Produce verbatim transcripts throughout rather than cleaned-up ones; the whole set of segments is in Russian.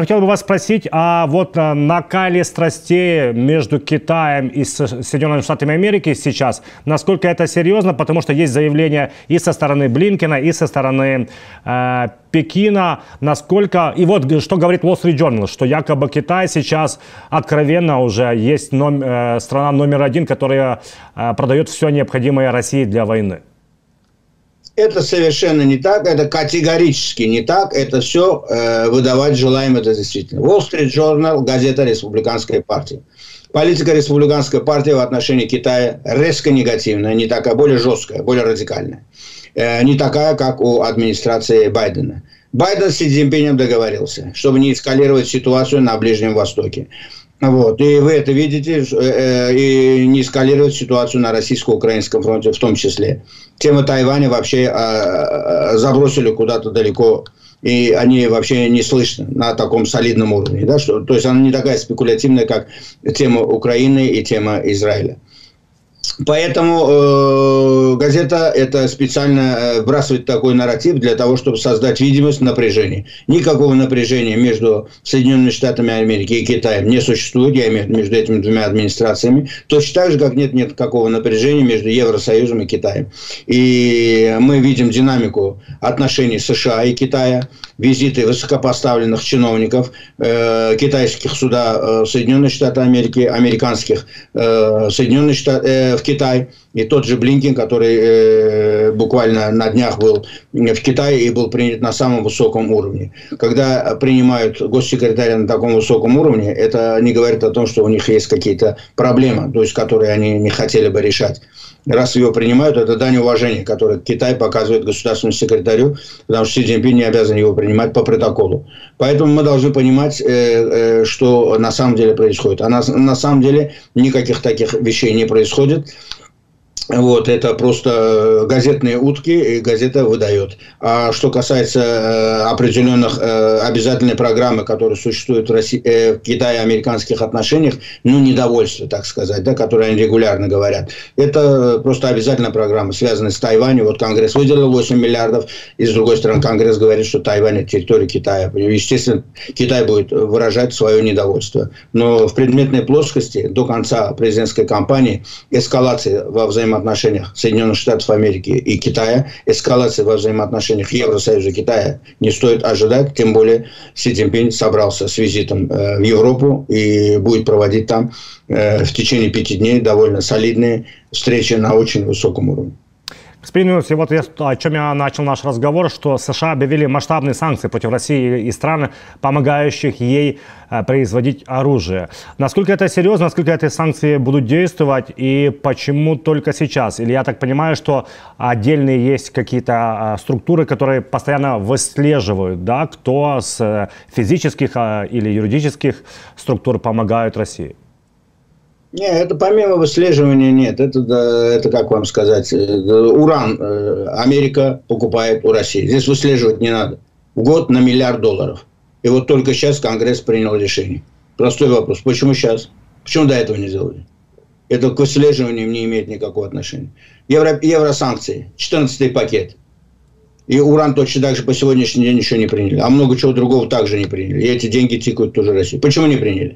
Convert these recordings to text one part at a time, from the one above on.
Хотел бы вас спросить, а вот накале страстей между Китаем и Соединенными Штатами Америки сейчас, насколько это серьезно, потому что есть заявления и со стороны Блинкена, и со стороны э, Пекина, насколько... И вот что говорит Wall Street Journal, что якобы Китай сейчас откровенно уже есть ном... э, страна номер один, которая э, продает все необходимое России для войны. Это совершенно не так, это категорически не так, это все э, выдавать желаем, это действительно. Wall Street Journal, газета Республиканской партии. Политика Республиканской партии в отношении Китая резко негативная, не такая, более жесткая, более радикальная. Э, не такая, как у администрации Байдена. Байден с Си Цзиньпинем договорился, чтобы не эскалировать ситуацию на Ближнем Востоке. Вот. И вы это видите, э, и не эскалировать ситуацию на российско-украинском фронте в том числе. Тема Тайваня вообще э, забросили куда-то далеко, и они вообще не слышны на таком солидном уровне. Да? Что, то есть она не такая спекулятивная, как тема Украины и тема Израиля. Поэтому э, газета это специально э, вбрасывает такой нарратив для того, чтобы создать видимость напряжения. Никакого напряжения между Соединенными Штатами Америки и Китаем не существует, я имею в виду между этими двумя администрациями. Точно так же, как нет никакого напряжения между Евросоюзом и Китаем. И мы видим динамику отношений США и Китая, визиты высокопоставленных чиновников э, китайских суда э, Соединенных Штатов Америки, американских э, Соединенных Штатов э, в Китай, и тот же Блинкен, который э, буквально на днях был в Китае и был принят на самом высоком уровне. Когда принимают госсекретаря на таком высоком уровне, это не говорит о том, что у них есть какие-то проблемы, то есть которые они не хотели бы решать. Раз его принимают, это дань уважения, которое Китай показывает государственному секретарю, потому что Си Цзиньпин не обязан его принимать по протоколу. Поэтому мы должны понимать, э, э, что на самом деле происходит. А на, на самом деле никаких таких вещей не происходит. Вот, это просто газетные утки, и газета выдает. А что касается э, определенных э, обязательной программы, которая существует в, России, э, в Китае-американских отношениях, ну, недовольство, так сказать, да, которые они регулярно говорят. Это просто обязательная программа, связанная с Тайванем. Вот Конгресс выделил восемь миллиардов, и с другой стороны Конгресс говорит, что Тайвань – это территория Китая. Естественно, Китай будет выражать свое недовольство. Но в предметной плоскости до конца президентской кампании эскалации во взаимодействии отношениях Соединенных Штатов Америки и Китая, эскалации во взаимоотношениях Евросоюза и Китая не стоит ожидать, тем более Си Цзиньпин собрался с визитом в Европу и будет проводить там в течение пяти дней довольно солидные встречи на очень высоком уровне. Господин Минус, вот я, о чем я начал наш разговор, что США объявили масштабные санкции против России и стран, помогающих ей э, производить оружие. Насколько это серьезно, насколько эти санкции будут действовать и почему только сейчас? Или я так понимаю, что отдельные есть какие-то э, структуры, которые постоянно выслеживают, да, кто с э, физических э, или юридических структур помогают России? Нет, это помимо выслеживания нет. Это, это, как вам сказать, уран Америка покупает у России. Здесь выслеживать не надо. В год на миллиард долларов. И вот только сейчас Конгресс принял решение. Простой вопрос. Почему сейчас? Почему до этого не сделали? Это к выслеживанию не имеет никакого отношения. Евро, евросанкции. четырнадцатый пакет. И уран точно так же по сегодняшний день еще не приняли. А много чего другого также не приняли. И эти деньги тикают тоже России. Почему не приняли?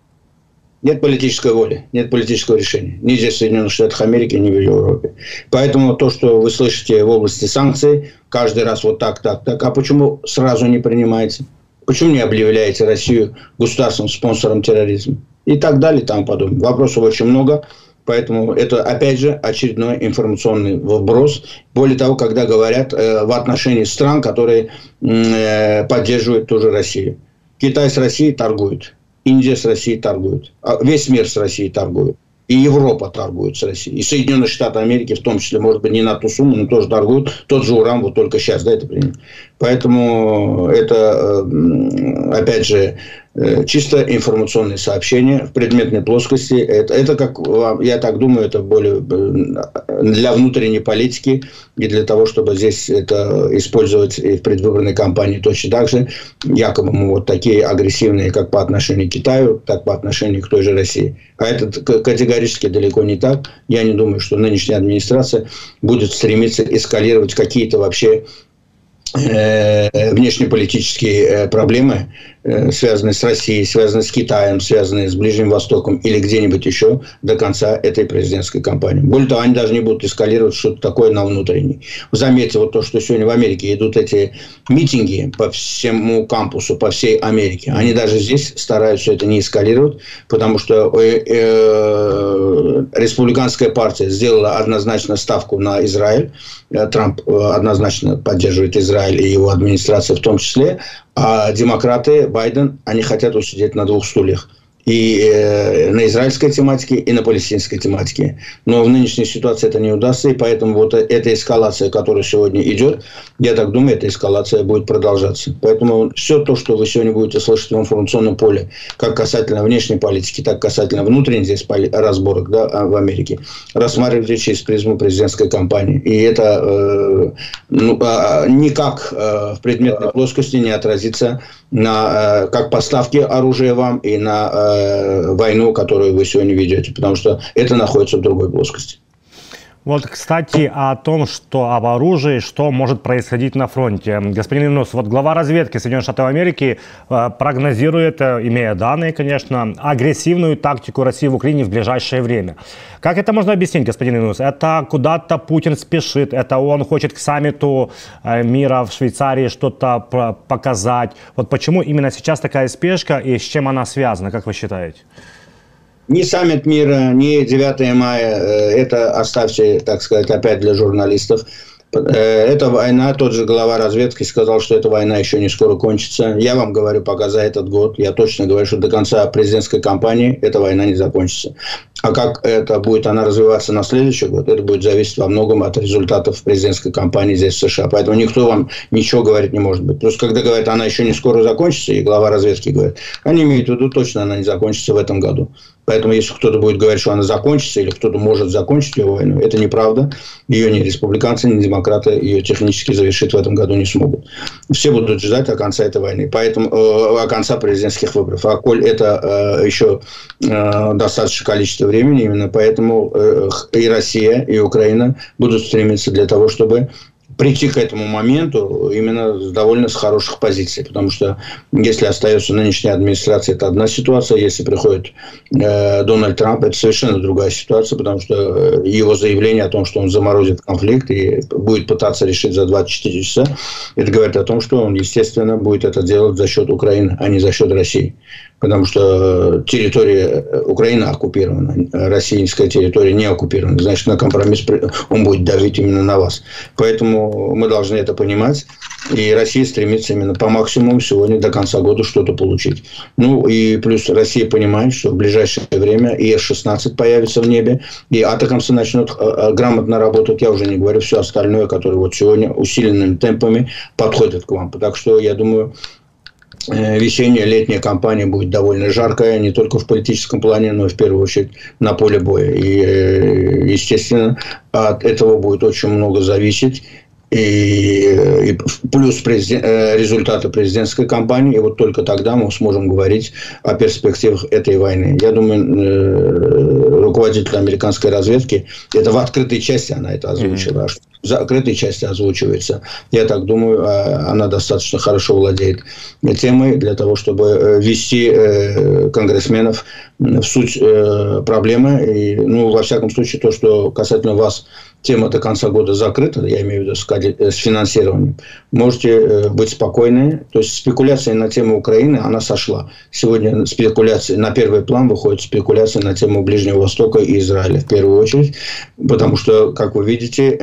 Нет политической воли, нет политического решения. Ни здесь в Соединенных Штатах Америки, ни в Европе. Поэтому то, что вы слышите в области санкций, каждый раз вот так, так, так. А почему сразу не принимаете? Почему не объявляете Россию государственным спонсором терроризма? И так далее, и тому подобное. Вопросов очень много. Поэтому это, опять же, очередной информационный вброс. Более того, когда говорят э, в отношении стран, которые э, поддерживают тоже Россию. Китай с Россией торгует. Индия с Россией торгует. Весь мир с Россией торгует. И Европа торгует с Россией. И Соединенные Штаты Америки, в том числе, может быть, не на ту сумму, но тоже торгуют. Тот же уран вот только сейчас, да, это принято. Поэтому это, опять же, чисто информационные сообщения в предметной плоскости. Это, это, как я так думаю, это более для внутренней политики и для того, чтобы здесь это использовать и в предвыборной кампании точно так же. Якобы мы вот такие агрессивные как по отношению к Китаю, так по отношению к той же России. А это категорически далеко не так. Я не думаю, что нынешняя администрация будет стремиться эскалировать какие-то вообще внешнеполитические проблемы, связанные с Россией, связанные с Китаем, связанные с Ближним Востоком или где-нибудь еще до конца этой президентской кампании. Более того, они даже не будут эскалировать что-то такое на внутренней. Вы заметьте, вот то, что сегодня в Америке идут эти митинги по всему кампусу, по всей Америке. Они даже здесь стараются это не эскалировать, потому что э, э, республиканская партия сделала однозначно ставку на Израиль. Трамп однозначно поддерживает Израиль и его администрация в том числе. А демократы, Байден, они хотят усидеть на двух стульях. И э, на израильской тематике, и на палестинской тематике. Но в нынешней ситуации это не удастся. И поэтому вот эта эскалация, которая сегодня идет, я так думаю, эта эскалация будет продолжаться. Поэтому все то, что вы сегодня будете слышать в информационном поле, как касательно внешней политики, так касательно внутренних здесь разборок, да, в Америке, рассматривайте через призму президентской кампании. И это э, ну, э, никак э, в предметной плоскости не отразится на э, как поставки оружия вам и на э, войну, которую вы сегодня ведете, потому что это находится в другой плоскости. Вот, кстати, о том, что об оружии, что может происходить на фронте. Господин Ильнус, вот глава разведки Соединенных Штатов Америки э, прогнозирует, э, имея данные, конечно, агрессивную тактику России в Украине в ближайшее время. Как это можно объяснить, господин Ильнус? Это куда-то Путин спешит, это он хочет к саммиту э, мира в Швейцарии что-то показать. Вот почему именно сейчас такая спешка и с чем она связана, как вы считаете? Ни саммит мира, ни девятое мая, это оставьте, так сказать, опять для журналистов. Эта война, тот же глава разведки сказал, что эта война еще не скоро кончится. Я вам говорю, пока за этот год, я точно говорю, что до конца президентской кампании эта война не закончится. А как это будет она развиваться на следующий год, это будет зависеть во многом от результатов президентской кампании здесь в США. Поэтому никто вам ничего говорить не может быть. Просто когда говорят, она еще не скоро закончится, и глава разведки говорит, они имеют в виду, точно она не закончится в этом году. Поэтому если кто-то будет говорить, что она закончится, или кто-то может закончить ее войну, это неправда. Ее ни республиканцы, ни демократы ее технически завершить в этом году не смогут. Все будут ждать о конца этой войны, поэтому э, о конца президентских выборов. А коль это э, еще э, достаточное количество времени, именно поэтому э, и Россия, и Украина будут стремиться для того, чтобы прийти к этому моменту именно с довольно с хороших позиций. Потому что если остается нынешняя администрация, это одна ситуация. Если приходит э, Дональд Трамп, это совершенно другая ситуация. Потому что его заявление о том, что он заморозит конфликт и будет пытаться решить за двадцать четыре часа, это говорит о том, что он, естественно, будет это делать за счет Украины, а не за счет России. Потому что территория Украины оккупирована, российская территория не оккупирована. Значит, на компромисс он будет давить именно на вас. Поэтому мы должны это понимать. И Россия стремится именно по максимуму сегодня до конца года что-то получить. Ну и плюс Россия понимает, что в ближайшее время и эс шестнадцать появится в небе, и атакамсы начнут грамотно работать. Я уже не говорю все остальное, которое вот сегодня усиленными темпами подходит к вам. Так что я думаю, весенняя, летняя кампания будет довольно жаркая, не только в политическом плане, но и в первую очередь на поле боя. И, естественно, от этого будет очень много зависеть. И, и плюс президент, результаты президентской кампании. И вот только тогда мы сможем говорить о перспективах этой войны. Я думаю, руководитель американской разведки, это в открытой части она это озвучила, mm-hmm. в закрытой части озвучивается. Я так думаю, она достаточно хорошо владеет темой для того, чтобы ввести конгрессменов в суть проблемы. И, ну, во всяком случае, то, что касательно вас тема до конца года закрыта, я имею в виду с финансированием, можете быть спокойны. То есть спекуляция на тему Украины, она сошла. Сегодня спекуляции, на первый план выходит спекуляция на тему Ближнего Востока и Израиля в первую очередь. Потому что, как вы видите,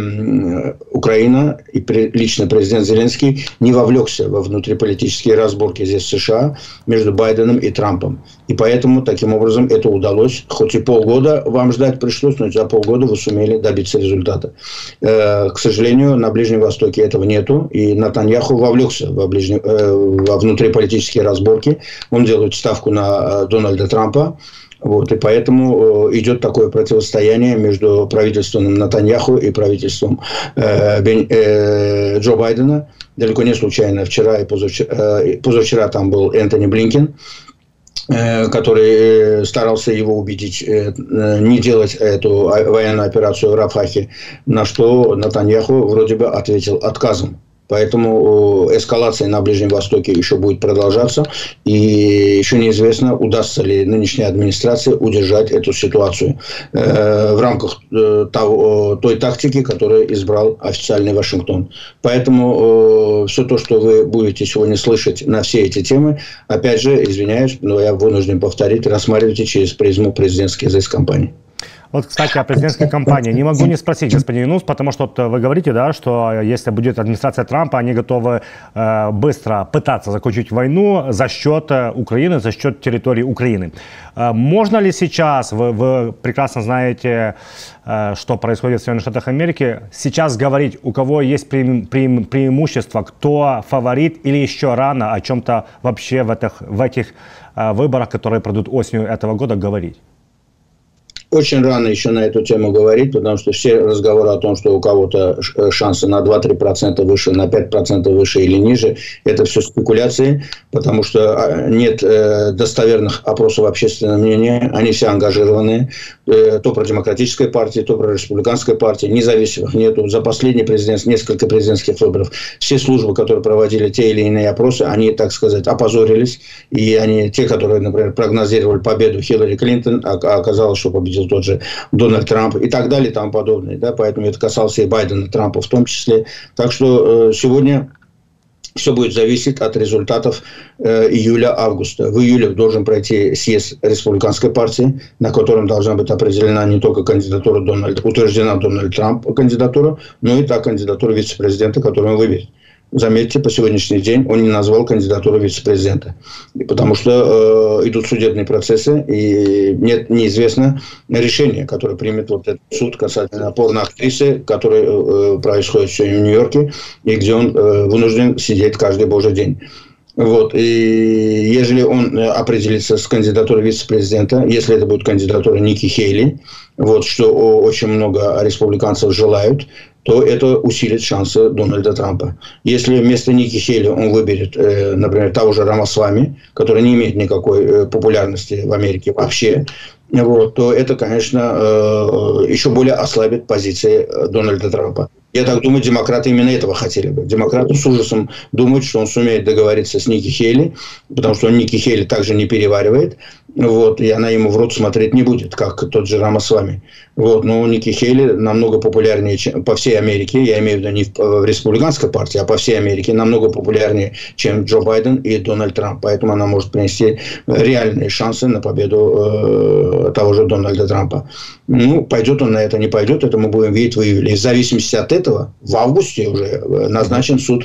Украина и лично президент Зеленский не вовлекся во внутриполитические разборки здесь в США между Байденом и Трампом. И поэтому, таким образом, это удалось. Хоть и полгода вам ждать пришлось, но за полгода вы сумели добиться результата. К сожалению, на Ближнем Востоке этого нету. И Нетаньяху вовлекся во, ближне... во внутриполитические разборки. Он делает ставку на Дональда Трампа. Вот, и поэтому идет такое противостояние между правительством Нетаньяху и правительством э, Бен, э, Джо Байдена. Далеко не случайно вчера и позавчера, э, позавчера там был Энтони Блинкен, э, который старался его убедить э, не делать эту военную операцию в Рафахе, на что Нетаньяху вроде бы ответил отказом. Поэтому эскалация на Ближнем Востоке еще будет продолжаться. И еще неизвестно, удастся ли нынешней администрации удержать эту ситуацию э, в рамках э, того, той тактики, которую избрал официальный Вашингтон. Поэтому э, все то, что вы будете сегодня слышать на все эти темы, опять же, извиняюсь, но я вынужден повторить, рассматривайте через призму президентских изысканий. Вот, кстати, о президентской кампании. Не могу не спросить, господин Юнус, потому что вот вы говорите, да, что если будет администрация Трампа, они готовы э, быстро пытаться закончить войну за счет Украины, за счет территории Украины. Э, можно ли сейчас, вы, вы прекрасно знаете, э, что происходит в Соединенных Штатах Америки, сейчас говорить, у кого есть пре, пре, преимущество, кто фаворит, или еще рано о чем-то вообще в этих, в этих э, выборах, которые пройдут осенью этого года, говорить? Очень рано еще на эту тему говорить, потому что все разговоры о том, что у кого-то шансы на два-три процента выше, на пять процентов выше или ниже, это все спекуляции, потому что нет достоверных опросов общественного мнения, они все ангажированные, то про демократической партии, то про республиканской партии, независимых нету. За последний президент, несколько президентских выборов, все службы, которые проводили те или иные опросы, они, так сказать, опозорились, и они, те, которые, например, прогнозировали победу Хиллари Клинтон, оказалось, что победил тот же Дональд Трамп и так далее и тому подобное. Да? Поэтому это касалось и Байдена, Трампа в том числе. Так что э, сегодня все будет зависеть от результатов э, июля-августа. В июле должен пройти съезд республиканской партии, на котором должна быть определена не только кандидатура Дональда, утверждена Дональд Трамп кандидатура, но и та кандидатура вице-президента, которую он выберет. Заметьте, по сегодняшний день он не назвал кандидатуру вице-президента. Потому что э, идут судебные процессы, и нет, неизвестно решение, которое примет вот этот суд касательно порноактрисы, который э, происходит сегодня в Нью-Йорке, и где он э, вынужден сидеть каждый божий день. Вот. И если он определится с кандидатурой вице-президента, если это будет кандидатура Ники Хейли, вот, что очень много республиканцев желают, то это усилит шансы Дональда Трампа. Если вместо Ники Хейли он выберет, э, например, того же Рамасвами, который не имеет никакой э, популярности в Америке вообще, вот, то это, конечно, э, еще более ослабит позиции Дональда Трампа. Я так думаю, демократы именно этого хотели бы. Демократы с ужасом думают, что он сумеет договориться с Ники Хейли, потому что он Ники Хейли также не переваривает, вот, и она ему в рот смотреть не будет, как тот же Рамасвами. Вот, но Ники Хейли намного популярнее, чем по всей Америке, я имею в виду не в, в республиканской партии, а по всей Америке, намного популярнее, чем Джо Байден и Дональд Трамп. Поэтому она может принести реальные шансы на победу э, того же Дональда Трампа. Ну, пойдет он на это, не пойдет, это мы будем видеть в июле. И в зависимости от этого, в августе уже назначен суд,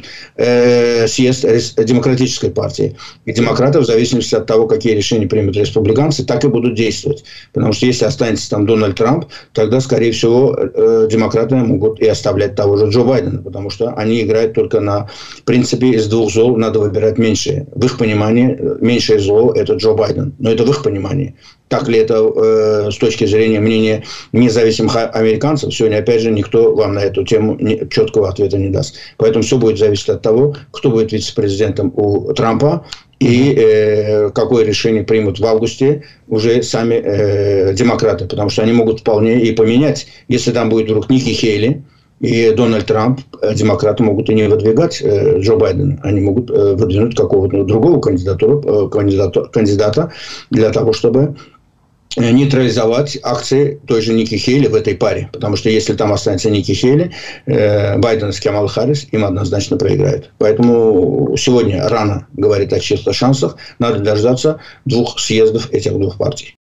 э, съезд демократической партии. И демократы, в зависимости от того, какие решения примут республиканцы, так и будут действовать. Потому что если останется там Дональд Трамп, тогда, скорее всего, э, демократы могут и оставлять того же Джо Байдена. Потому что они играют только на принципе из двух зол надо выбирать меньшее. В их понимании меньшее зло – это Джо Байден. Но это в их понимании. Так ли это э, с точки зрения мнения независимых американцев? Сегодня, опять же, никто вам на эту тему не, четкого ответа не даст. Поэтому все будет зависеть от того, кто будет вице-президентом у Трампа и э, какое решение примут в августе уже сами э, демократы. Потому что они могут вполне и поменять. Если там будет вдруг Ники Хейли и Дональд Трамп, демократы могут и не выдвигать э, Джо Байдена. Они могут э, выдвинуть какого-то другого кандидатуру, э, кандидата, кандидата для того, чтобы нейтрализовать акции той же Ники Хейли в этой паре. Потому что если там останется Ники Хейли, э, Байден с Камала Харрис им однозначно проиграют. Поэтому сегодня рано говорить о чьих-то шансах. Надо дождаться двух съездов этих двух партий.